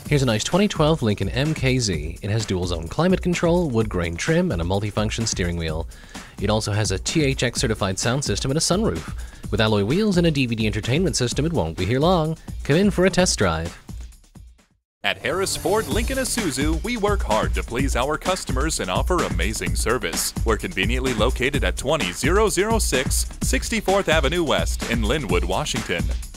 Here's a nice 2012 Lincoln MKZ. It has dual-zone climate control, wood grain trim, and a multi-function steering wheel. It also has a THX certified sound system and a sunroof. With alloy wheels and a DVD entertainment system, it won't be here long. Come in for a test drive. At Harris Ford Lincoln Isuzu, we work hard to please our customers and offer amazing service. We're conveniently located at 20006 64th Avenue West in Lynnwood, Washington.